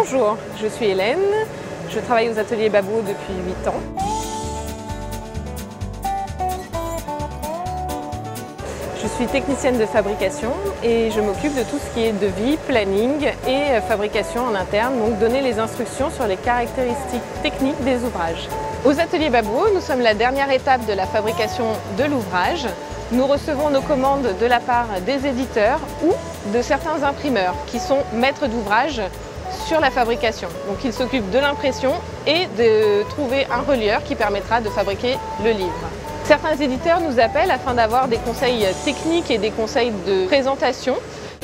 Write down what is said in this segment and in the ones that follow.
Bonjour, je suis Hélène, je travaille aux ateliers Babot depuis 8 ans. Je suis technicienne de fabrication et je m'occupe de tout ce qui est devis, planning et fabrication en interne, donc donner les instructions sur les caractéristiques techniques des ouvrages. Aux ateliers Babot, nous sommes la dernière étape de la fabrication de l'ouvrage. Nous recevons nos commandes de la part des éditeurs ou de certains imprimeurs qui sont maîtres d'ouvrage sur la fabrication. Donc ils s'occupent de l'impression et de trouver un relieur qui permettra de fabriquer le livre. Certains éditeurs nous appellent afin d'avoir des conseils techniques et des conseils de présentation.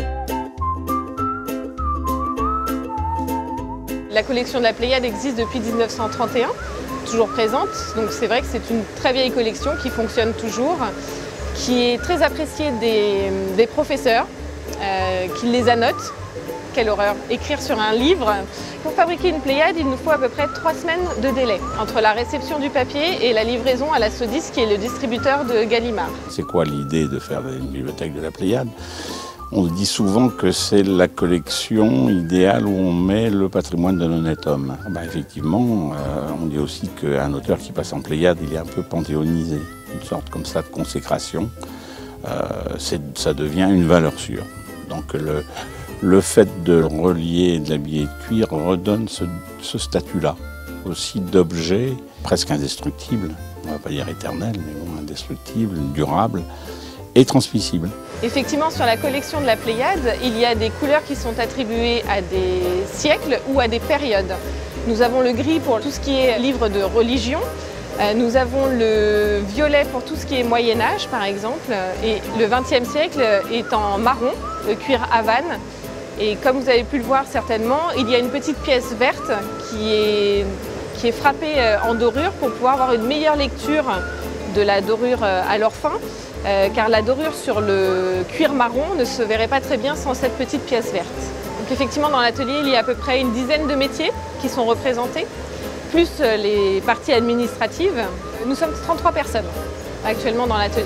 La collection de la Pléiade existe depuis 1931, toujours présente, donc c'est vrai que c'est une très vieille collection qui fonctionne toujours, qui est très appréciée des professeurs, qui les annotent. Quelle horreur! Écrire sur un livre. Pour fabriquer une Pléiade, il nous faut à peu près 3 semaines de délai entre la réception du papier et la livraison à la Sodis, qui est le distributeur de Gallimard. C'est quoi l'idée de faire une bibliothèque de la Pléiade? On dit souvent que c'est la collection idéale où on met le patrimoine d'un honnête homme. Effectivement, on dit aussi qu'un auteur qui passe en Pléiade, il est un peu panthéonisé, une sorte comme ça de consécration. Ça devient une valeur sûre. Donc le fait de relier de l'habillé de cuir redonne ce statut-là, aussi d'objet presque indestructible, on ne va pas dire éternel, mais bon, indestructible, durable et transmissible. Effectivement, sur la collection de la Pléiade, il y a des couleurs qui sont attribuées à des siècles ou à des périodes. Nous avons le gris pour tout ce qui est livre de religion, nous avons le violet pour tout ce qui est Moyen-Âge par exemple, et le XXe siècle est en marron, le cuir Havane. Et comme vous avez pu le voir certainement, il y a une petite pièce verte qui est frappée en dorure pour pouvoir avoir une meilleure lecture de la dorure à leur fin, car la dorure sur le cuir marron ne se verrait pas très bien sans cette petite pièce verte. Donc effectivement, dans l'atelier, il y a à peu près une dizaine de métiers qui sont représentés, plus les parties administratives. Nous sommes 33 personnes actuellement dans l'atelier.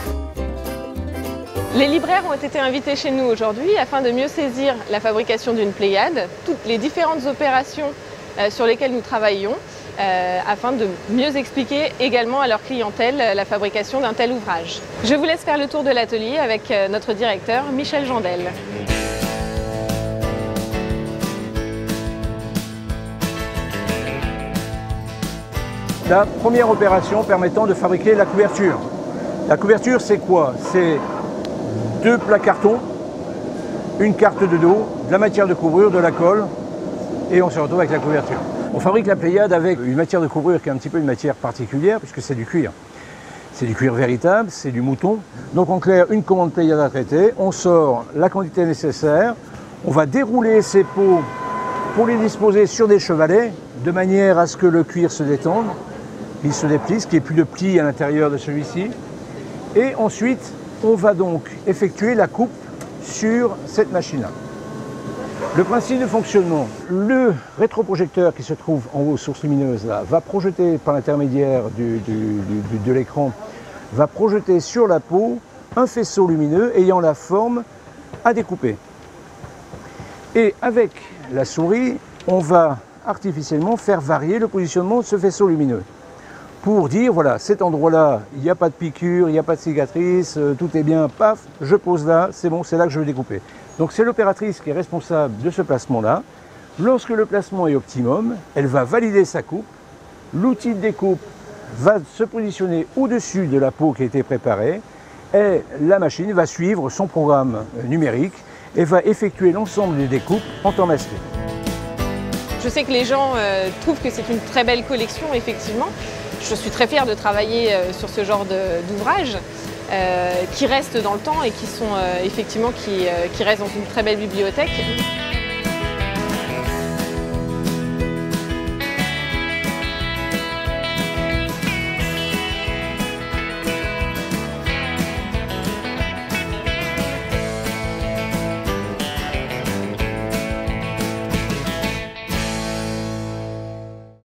Les libraires ont été invités chez nous aujourd'hui afin de mieux saisir la fabrication d'une Pléiade, toutes les différentes opérations sur lesquelles nous travaillons, afin de mieux expliquer également à leur clientèle la fabrication d'un tel ouvrage. Je vous laisse faire le tour de l'atelier avec notre directeur Michel Jandel. La première opération permettant de fabriquer la couverture. La couverture, c'est quoi? C'est 2 plats carton, une carte de dos, de la matière de couvrure, de la colle, et on se retrouve avec la couverture. On fabrique la Pléiade avec une matière de couvrure qui est un petit peu une matière particulière, puisque c'est du cuir. C'est du cuir véritable, c'est du mouton. Donc on claire une commande Pléiade à traiter, on sort la quantité nécessaire, on va dérouler ces peaux pour les disposer sur des chevalets, de manière à ce que le cuir se détende, il se déplie, qu'il n'y ait plus de plis à l'intérieur de celui-ci. Et ensuite, on va donc effectuer la coupe sur cette machine-là. Le principe de fonctionnement, le rétroprojecteur qui se trouve en haut, source lumineuse, là, va projeter par l'intermédiaire de l'écran, va projeter sur la peau un faisceau lumineux ayant la forme à découper. Et avec la souris, on va artificiellement faire varier le positionnement de ce faisceau lumineux, pour dire, voilà, cet endroit-là, il n'y a pas de piqûre, il n'y a pas de cicatrice, tout est bien, paf, je pose là, c'est bon, c'est là que je vais découper. Donc c'est l'opératrice qui est responsable de ce placement-là. Lorsque le placement est optimum, elle va valider sa coupe, l'outil de découpe va se positionner au-dessus de la peau qui a été préparée, et la machine va suivre son programme numérique et va effectuer l'ensemble des découpes en temps masqué. Je sais que les gens trouvent que c'est une très belle collection, effectivement. Je suis très fière de travailler sur ce genre d'ouvrages qui restent dans le temps et qui sont effectivement qui restent dans une très belle bibliothèque.